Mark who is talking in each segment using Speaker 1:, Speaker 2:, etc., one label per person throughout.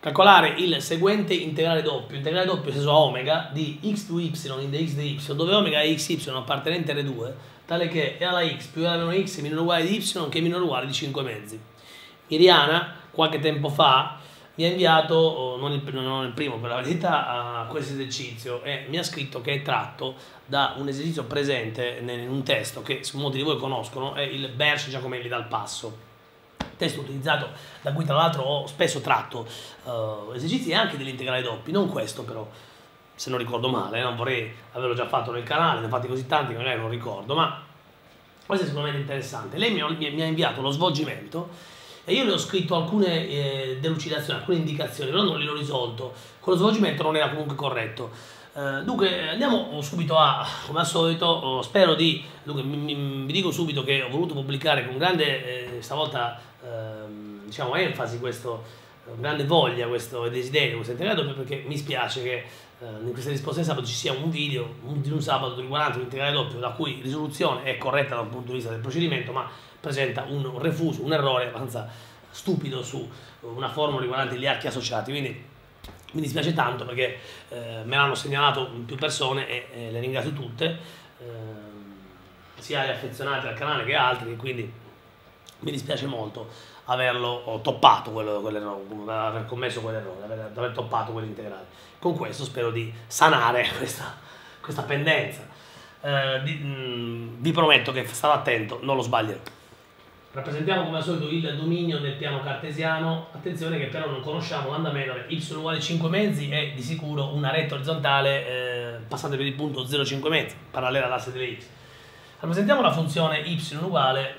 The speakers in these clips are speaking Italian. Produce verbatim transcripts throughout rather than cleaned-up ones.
Speaker 1: calcolare il seguente integrale doppio, integrale doppio senso omega di x più y in dx di y, dove omega è xy appartenente a R due, tale che e alla x più e alla meno x è minore uguale di y che è minore uguale di cinque mezzi. Miriana, qualche tempo fa, mi ha inviato, oh, non, il, non il primo per la verità, a questo esercizio e mi ha scritto che è tratto da un esercizio presente in un testo che molti di voi conoscono, è il Berce Giacomelli dal Passo. Testo utilizzato da cui tra l'altro ho spesso tratto uh, esercizi anche degli integrali doppi, non questo però, se non ricordo male, non vorrei averlo già fatto nel canale, ne ho fatti così tanti che magari non ricordo, ma questo è sicuramente interessante. Lei mi ha, mi ha inviato lo svolgimento e io le ho scritto alcune eh, delucidazioni, alcune indicazioni, però non le ho risolto, quello svolgimento non era comunque corretto. Uh, dunque andiamo subito a, come al solito, uh, spero di, dunque mi, mi, mi dico subito che ho voluto pubblicare con grande, eh, stavolta, uh, diciamo, enfasi, questo, uh, grande voglia, questo desiderio, questo integrale doppio, perché mi spiace che uh, in questa risposta di sabato ci sia un video un, di un sabato riguardante un integrale doppio la cui risoluzione è corretta dal punto di vista del procedimento, ma presenta un, un refuso, un errore abbastanza stupido su una formula riguardante gli archi associati, quindi mi dispiace tanto perché eh, me l'hanno segnalato più persone e eh, le ringrazio tutte, eh, sia gli affezionati al canale che altri, e quindi mi dispiace molto averlo toppato, quello, quell'errore, aver commesso quell'errore, aver, aver toppato quell'integrale. Con questo spero di sanare questa, questa pendenza. Eh, di, mh, vi prometto che starò attento, non lo sbaglierò. Rappresentiamo come al solito il dominio del piano cartesiano. Attenzione che però non conosciamo l'andamento, y uguale cinque mezzi è di sicuro una retta orizzontale eh, passante per il punto zero virgola cinque mezzi, parallela all'asse delle x. Rappresentiamo la funzione y uguale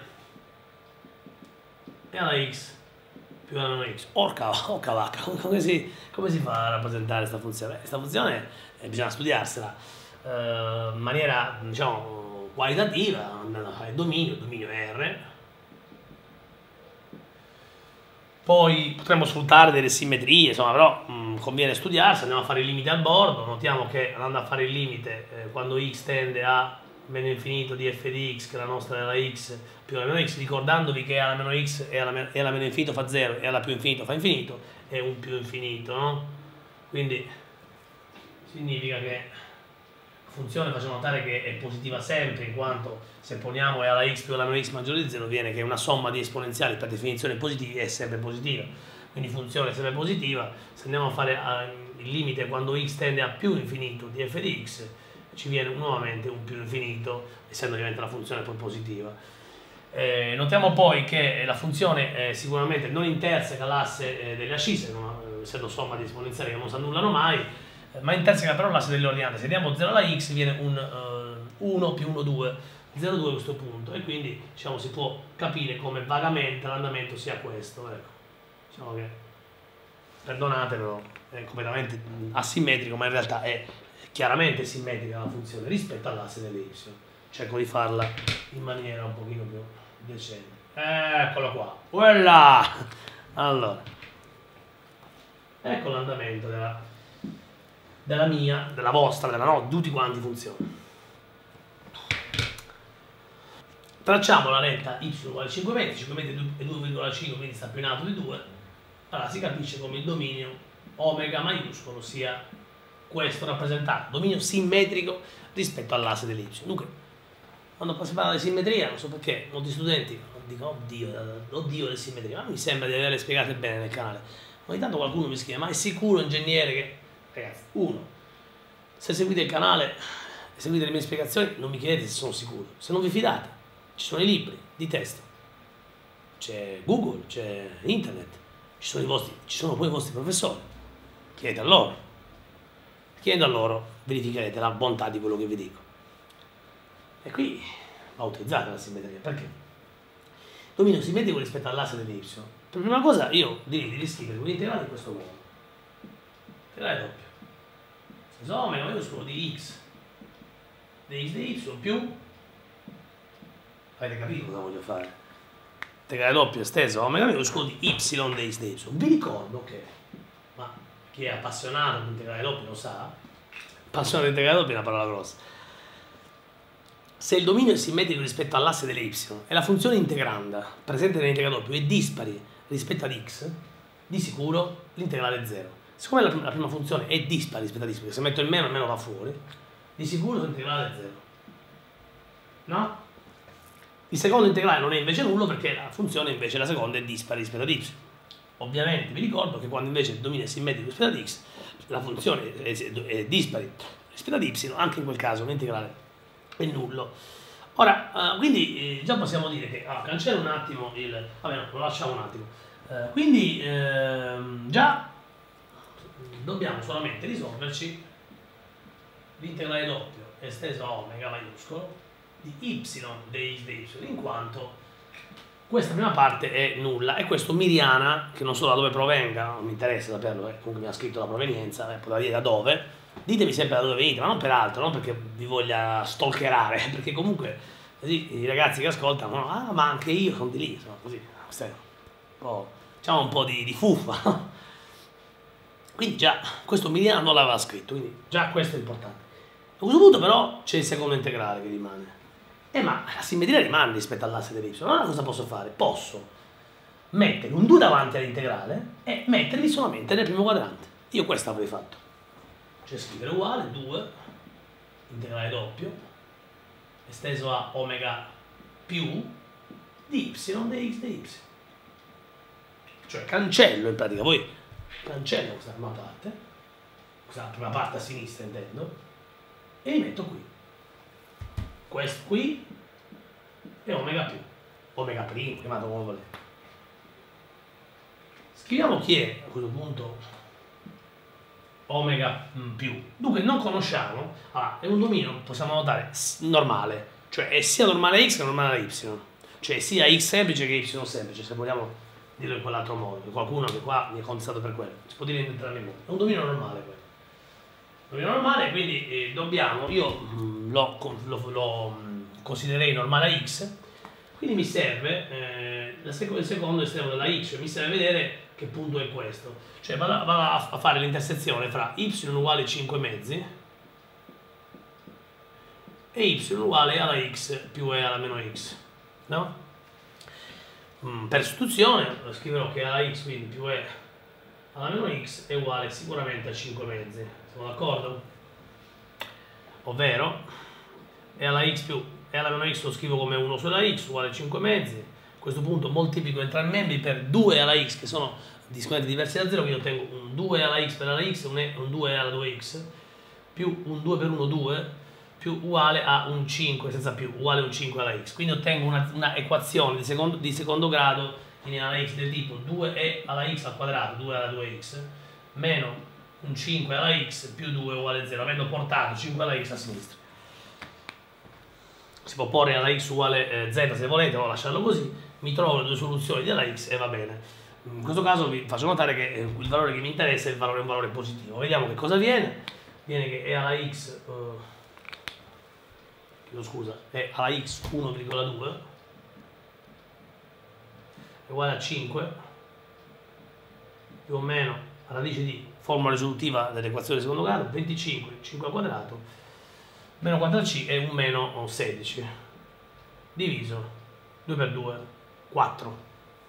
Speaker 1: e alla x più alla meno x. Orca, orca vacca, come si, come si fa a rappresentare questa funzione? Questa funzione eh, bisogna studiarsela eh, in maniera, diciamo, qualitativa, andando a fare dominio, dominio R. Poi potremmo sfruttare delle simmetrie, insomma, però mh, conviene studiarsi. Andiamo a fare il limite al bordo. Notiamo che andando a fare il limite, eh, quando x tende a meno infinito di f di x, che la nostra è la x più la meno x, ricordandovi che alla meno x e alla meno, e alla meno infinito fa zero e alla più infinito fa infinito, è un più infinito, no? Quindi significa che la funzione, faccio notare che è positiva sempre, in quanto se poniamo e alla x più alla meno x maggiore di zero viene che una somma di esponenziali per definizione positivi è sempre positiva, quindi funzione è sempre positiva. Se andiamo a fare uh, il limite quando x tende a più infinito di f di x, ci viene nuovamente un più infinito, essendo ovviamente la funzione poi positiva. Eh, notiamo poi che la funzione eh, sicuramente non interseca l'asse eh, delle ascisse, non, essendo somma di esponenziali che non si annullano mai, eh, ma interseca però l'asse delle ordinate. Se diamo zero alla x viene un uh, uno più uno, due, zero virgola due a questo punto, e quindi diciamo, si può capire come vagamente l'andamento sia questo. Ecco. Diciamo che, perdonate, però è completamente asimmetrico, ma in realtà è chiaramente simmetrica la funzione rispetto all'asse delle y. Cerco di farla in maniera un pochino più decente. Eccolo qua. Voilà! Allora, ecco l'andamento della, della mia, della vostra, della no, di tutti quanti funzioni. Tracciamo la retta y uguale cinque metri, cinque metri è due virgola cinque, quindi sta più in alto di due. Allora si capisce come il dominio omega maiuscolo sia questo rappresentato, dominio simmetrico rispetto all'asse delle y. Dunque, quando si parla di simmetria, non so perché molti studenti dicono oddio, oddio le simmetrie, ma mi sembra di averle spiegate bene nel canale. Ogni tanto qualcuno mi scrive, ma è sicuro ingegnere che... Ragazzi, uno, se seguite il canale e seguite le mie spiegazioni, non mi chiedete se sono sicuro. Se non vi fidate, ci sono i libri di testo, c'è Google, c'è internet, ci sono, i vostri, ci sono poi i vostri professori. Chiedete a loro. Chiedendo a loro, verificherete la bontà di quello che vi dico. E qui va utilizzata la simmetria. Perché? Dominio simmetrico rispetto all'asse delle y. Per prima cosa io direi di riscrivere un integrale in questo modo. Integrale doppio. Se omega maiuscolo di x di x di y più, avete capito cosa voglio fare? Integrale doppio esteso omega maiuscolo di y di x di y. Vi ricordo che, ma chi è appassionato di integrale doppio lo sa, appassionato di integrale doppio è una parola grossa. Se il dominio è simmetrico rispetto all'asse delle y e la funzione integranda presente nell'integrale doppio è dispari rispetto ad x, di sicuro l'integrale è zero. Siccome la prima, la prima funzione è dispari rispetto a dispari, se metto il meno, il meno va fuori, di sicuro l'integrale è zero. No? Il secondo integrale non è invece nullo perché la funzione invece, la seconda, è dispari rispetto ad y. Ovviamente vi ricordo che quando invece il dominio è simmetrico rispetto ad x, la funzione è, è dispari rispetto ad y, anche in quel caso l'integrale è nullo. Ora, uh, quindi eh, già possiamo dire che, ah, cancello un attimo il, vabbè no, lo lasciamo un attimo, uh, quindi ehm, già dobbiamo solamente risolverci l'integrale doppio esteso a omega maiuscolo di y dx dy, in quanto questa prima parte è nulla e questo Miriana, che non so da dove provenga, non mi interessa saperlo, eh, comunque mi ha scritto la provenienza, eh, potrà dire da dove, ditemi sempre da dove venite, ma non per altro, non perché vi voglia stalkerare, perché comunque così i ragazzi che ascoltano, ah ma anche io sono di lì, insomma, così, questo è un po', diciamo un po' di, di fuffa. Quindi già questo Miriana non l'aveva scritto, quindi già questo è importante. A questo punto però c'è il secondo integrale che rimane. Eh ma la simmetria rimane rispetto all'asse dell'y. Allora cosa posso fare? Posso mettere un due davanti all'integrale e metterli solamente nel primo quadrante. Io questo avrei fatto. Cioè scrivere uguale due, integrale doppio, esteso a omega più di y dx dy. Cioè cancello in pratica, voi cancello questa prima parte, questa prima parte a sinistra intendo, e li metto qui. Questo qui è omega più, omega primo, chiamato come volete. Scriviamo chi è a questo punto omega più. Dunque non conosciamo, ah, è un dominio, possiamo notare, normale, cioè è sia normale a x che normale a y, cioè sia x semplice che y semplice, se vogliamo dirlo in quell'altro modo, che qualcuno che qua mi è contestato per quello, si può dire in entrambi i modi, è un dominio normale quello. Dominio normale, quindi eh, dobbiamo, io mh, lo, lo, lo mh, considererei normale a x, quindi mi serve eh, la sec il secondo estremo della x, cioè mi serve vedere che punto è questo, cioè vado, vado a, a fare l'intersezione fra y uguale cinque mezzi e y uguale alla x più e alla meno x, no? Mm, per sostituzione scriverò che alla x quindi più e alla meno x è uguale sicuramente a cinque mezzi, siamo d'accordo? Ovvero e alla x più e alla meno x lo scrivo come uno sulla x uguale a cinque mezzi. A questo punto moltiplico entrambi i membri per due alla x che sono discreti diversi da zero, quindi ottengo un due alla x per alla x e un due alla due x più un due per uno due più uguale a un cinque senza più uguale a un cinque alla x, quindi ottengo una, una equazione di secondo, di secondo grado in alla x del tipo due e alla x al quadrato due alla due x meno un cinque alla x più due uguale a zero, avendo portato cinque alla x a sinistra. Si può porre alla x uguale eh, z se volete o lasciarlo così, mi trovo le due soluzioni di alla x e va bene. In questo caso vi faccio notare che eh, il valore che mi interessa è il valore, un valore positivo. Vediamo che cosa viene. Viene che e alla x uh, chiedo scusa, è alla x uno virgola due è uguale a cinque più o meno radice di formula risolutiva dell'equazione di secondo grado venticinque, cinque al quadrato meno quattro c è un meno sedici diviso due per due, quattro.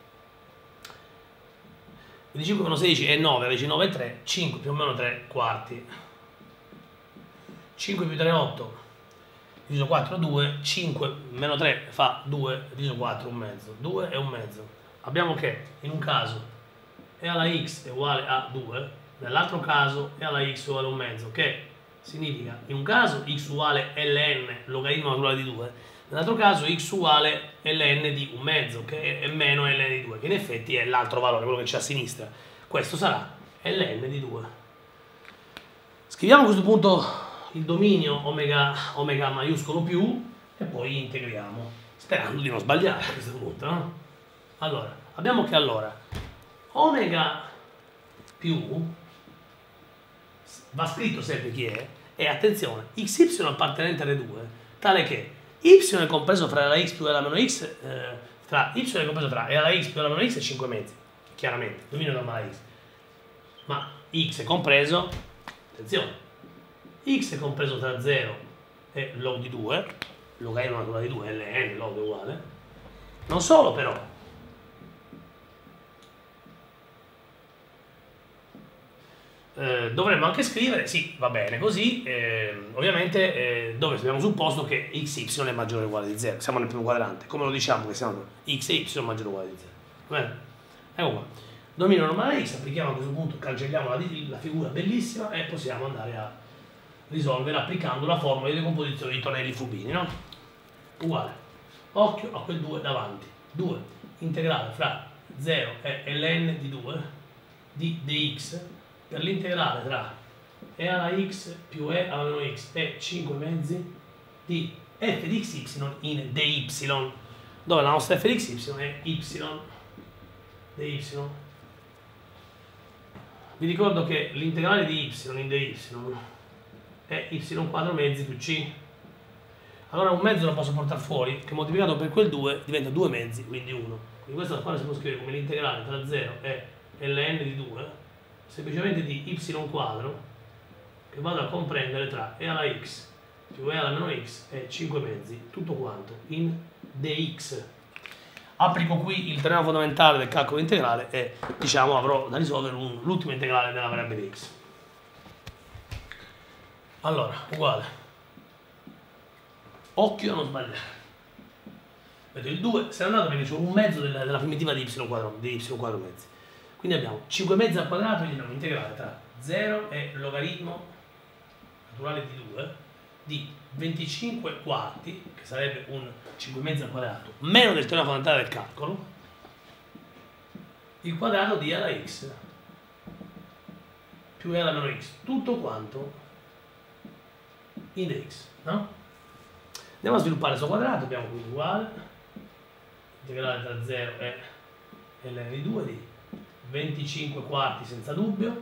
Speaker 1: venticinque meno sedici è nove, radice nove è tre, cinque più o meno tre quarti. cinque più tre è otto, diviso quattro è due, cinque meno tre fa due, diviso quattro un mezzo, due è un mezzo. Abbiamo che in un caso e alla x è uguale a due, nell'altro caso e alla x uguale a un mezzo, che significa in un caso x uguale ln logaritmo naturale di due, nell'altro caso x uguale ln di un mezzo, che è meno ln di due, che in effetti è l'altro valore, quello che c'è a sinistra. Questo sarà ln di due. Scriviamo a questo punto il dominio omega, omega maiuscolo più e poi integriamo, sperando di non sbagliare a questo punto, no? Allora, abbiamo che allora omega più va scritto sempre chi è, e attenzione, xy appartenente alle due, tale che y è compreso fra la x più e la meno x, eh, tra y è compreso tra e alla x più e la meno x e cinque mezzi, chiaramente, dominio normale x, ma x è compreso, attenzione, x è compreso tra zero e log di due, logaritmo naturale di due, ln, log è uguale, non solo però, Eh, dovremmo anche scrivere, sì, va bene così, eh, ovviamente eh, dove abbiamo supposto che xy è maggiore o uguale di zero, siamo nel primo quadrante, come lo diciamo che siamo x e y maggiore o uguale di zero, va bene? Ecco qua, dominio normale x, applichiamo a questo punto, cancelliamo la, la figura bellissima e possiamo andare a risolvere applicando la formula di decomposizione di Tonelli-Fubini, no? Uguale, occhio a quel due davanti, due integrale fra zero e ln di due di dx per l'integrale tra e alla x più e alla meno x e cinque mezzi di f di xy in dy, dove la nostra f di xy è y dy. Vi ricordo che l'integrale di y in dy è y quadro mezzi più c. Allora un mezzo lo posso portare fuori, che moltiplicato per quel due diventa due mezzi, quindi uno. Quindi questo qua si può scrivere come l'integrale tra zero e ln di due, semplicemente di y quadro, che vado a comprendere tra e alla x più e alla meno x e cinque mezzi, tutto quanto, in dx. Applico qui il teorema fondamentale del calcolo integrale e, diciamo, avrò da risolvere l'ultimo integrale della variabile x. Allora, uguale. Occhio a non sbagliare. Vedo il due, se è andato perché c'è un mezzo della, della primitiva di y quadro, di y quadro mezzi. Quindi abbiamo cinque mezzi al quadrato, quindi abbiamo integrale tra zero e logaritmo naturale di due di venticinque quarti, che sarebbe un cinque mezzi al quadrato, meno del teorema fondamentale del calcolo, il quadrato di alla x più e alla meno x, tutto quanto in dx, no? Andiamo a sviluppare questo quadrato, abbiamo quindi uguale, integrale tra zero e ln di due di venticinque quarti senza dubbio,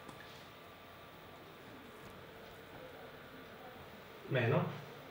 Speaker 1: meno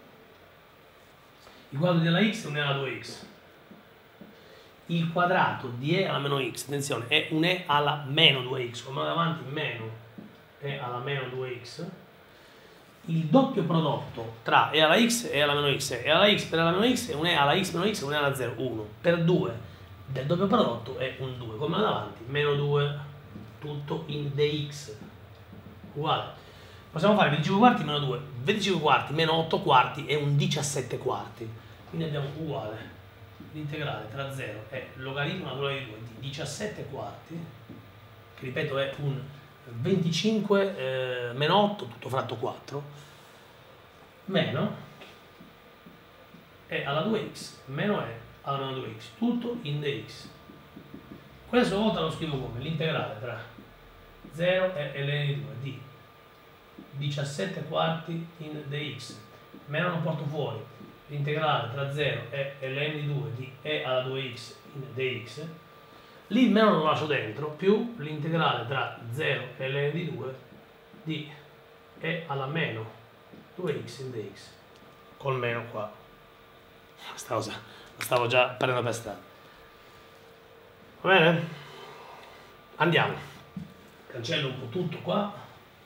Speaker 1: il quadro di alla x è un e alla due x, il quadrato di e alla meno x, attenzione, è un e alla meno due x, come davanti meno e alla meno due x, il doppio prodotto tra e alla x e alla meno x, e alla x per alla meno x è un e alla x meno x e un e alla zero, uno, per due del doppio prodotto è un due, come davanti, meno due, tutto in dx, uguale. Possiamo fare venticinque quarti meno due, venticinque quarti meno otto quarti è un diciassette quarti, quindi abbiamo uguale l'integrale tra zero e logaritmo naturale di due di diciassette quarti, che ripeto è un venticinque eh, meno otto, tutto fratto quattro, meno e alla due x meno e alla meno due x, tutto in dx. Questa volta lo scrivo come l'integrale tra zero e ln di due di diciassette quarti in dx, meno lo porto fuori, l'integrale tra zero e ln di due di e alla due x in dx, lì il meno lo lascio dentro, più l'integrale tra zero e ln di due di e alla meno due x in dx, col meno qua, stavo, stavo già prendendo per strada. Va bene? Andiamo, cancello un po' tutto qua,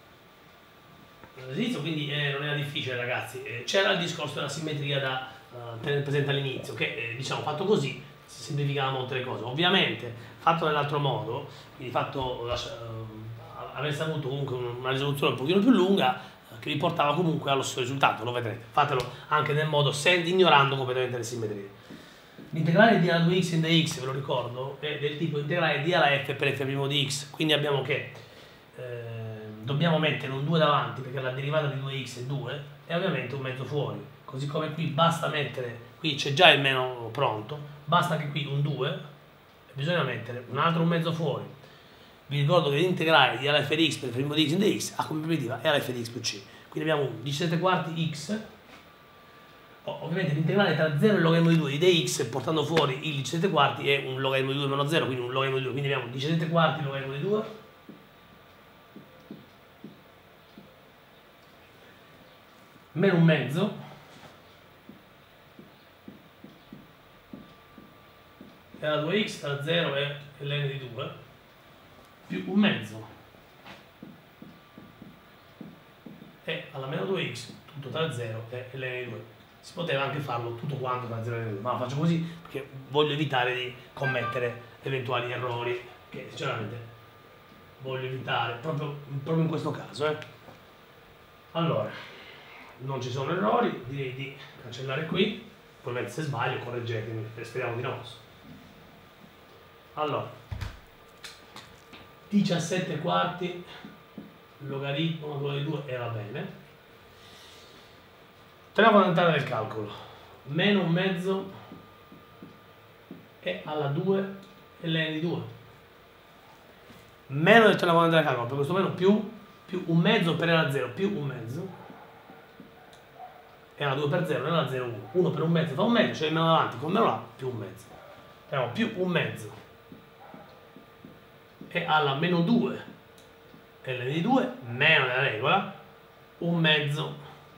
Speaker 1: quindi eh, non era difficile ragazzi, eh, c'era il discorso della simmetria da uh, tenere presente all'inizio, che eh, diciamo fatto così si semplificava molte le cose. Ovviamente fatto nell'altro modo, quindi fatto uh, avreste avuto comunque una risoluzione un pochino più lunga uh, che vi portava comunque allo stesso risultato, lo vedrete. Fatelo anche nel modo sen- ignorando completamente le simmetrie. L'integrale di alla due x in dx, ve lo ricordo, è del tipo integrale di alla f per f' di x, quindi abbiamo che eh, dobbiamo mettere un due davanti perché la derivata di due x è due e ovviamente un mezzo fuori, così come qui basta mettere, qui c'è già il meno pronto, basta che qui un due e bisogna mettere un altro un mezzo fuori. Vi ricordo che l'integrale di alla f di x per f' di x in dx ha come primitiva e alla f di x più c, quindi abbiamo un diciassette quarti x, ovviamente l'integrale tra zero e il logaritmo di due di dx portando fuori il diciassette quarti è un logaritmo di due meno zero, quindi un logaritmo di due, quindi abbiamo diciassette quarti logaritmo di due meno un mezzo e alla due x tra zero e ln di due più un mezzo e alla meno due x tutto tra zero e ln di due. Si poteva anche farlo tutto quanto tra zero e ln di due, ma lo faccio così perché voglio evitare di commettere eventuali errori che sinceramente voglio evitare, proprio, proprio in questo caso. Eh. Allora, non ci sono errori, direi di cancellare qui, poi se sbaglio correggetemi, speriamo di no. Allora, diciassette quarti, logaritmo naturale di due e va bene. Torniamo fondamentale del calcolo, meno un mezzo è alla due e ln di due. Meno del torniamo fondamentale del calcolo, per questo meno più, più un mezzo per alla zero più un mezzo, è alla due per zero, non è alla zero uno. uno per un mezzo fa un mezzo, cioè il meno davanti con meno là più un mezzo. Abbiamo più un mezzo è alla meno due ln di due, meno della regola, un mezzo,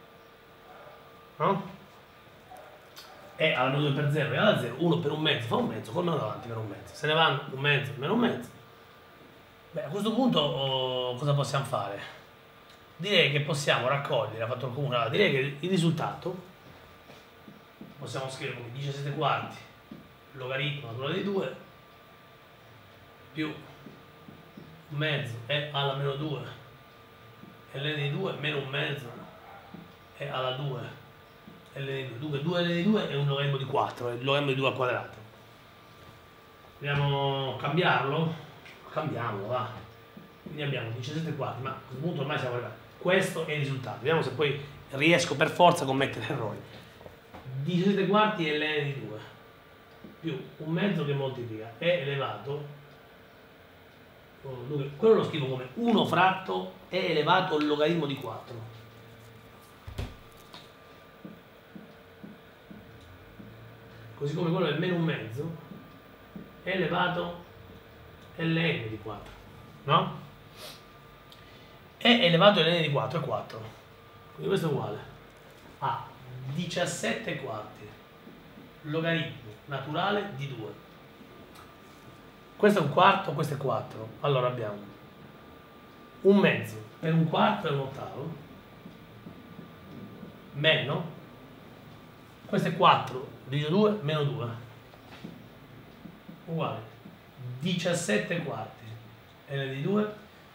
Speaker 1: no? E alla meno due per zero è alla zero, uno per un mezzo fa un mezzo, con meno davanti per un mezzo. Se ne vanno un mezzo meno un mezzo. Beh, a questo punto oh, cosa possiamo fare? Direi che possiamo raccogliere la fattor comune. Allora, direi che il risultato possiamo scrivere come diciassette quarti logaritmo naturale di due più un mezzo è alla meno due ln di due meno un mezzo è alla due ln di due. Dunque due ln di due è un logaritmo di quattro, è il logaritmo di due al quadrato. Vogliamo cambiarlo? Cambiamolo, va. Quindi abbiamo diciassette quarti, ma a questo punto ormai siamo arrivati. Questo è il risultato. Vediamo se poi riesco per forza a commettere errori. diciassette quarti è ln di due più un mezzo che moltiplica è elevato. Dunque, quello lo scrivo come uno fratto è elevato al logaritmo di quattro. Così come quello del meno un mezzo è elevato ln di quattro, no? È elevato ln di quattro è quattro. Quindi questo è uguale a diciassette quarti logaritmo naturale di due. Questo è un quarto, questo è quattro. Allora abbiamo un mezzo per un quarto e un ottavo meno, questo è quattro diviso due meno due uguale diciassette quarti ln di due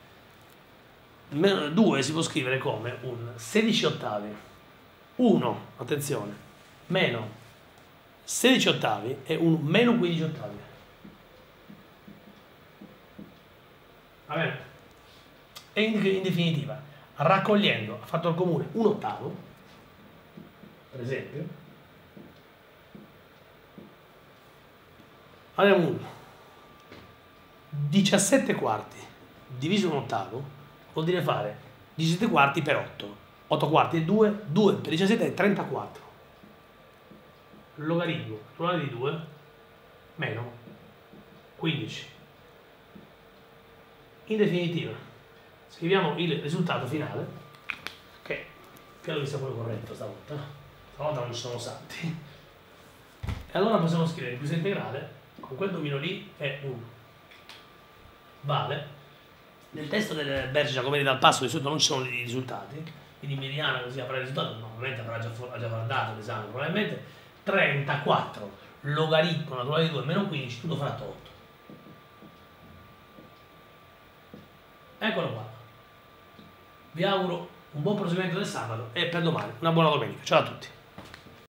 Speaker 1: meno due si può scrivere come un sedici ottavi uno, attenzione, meno sedici ottavi e un meno quindici ottavi. Va bene? E in, in definitiva, raccogliendo a fattor comune un ottavo, per esempio, abbiamo un diciassette quarti diviso un ottavo, vuol dire fare diciassette quarti per otto. otto quarti è due, due per diciassette è trentaquattro. Logaritmo naturale di due meno quindici. In definitiva, scriviamo il risultato finale, che credo che sia quello corretto stavolta, stavolta non ci sono salti. E allora possiamo scrivere il questo integrale, con quel domino lì è uno. Vale. Nel testo del Berge Giacomelli dal Passo di solito non ci sono i risultati, quindi Miriana così avrà il risultato, no, ovviamente avrà già, ha già dato l'esame probabilmente, trentaquattro logaritmo naturale di due meno quindici, tutto fratto otto. Eccolo qua. Vi auguro un buon proseguimento del sabato e per domani una buona domenica. Ciao a tutti.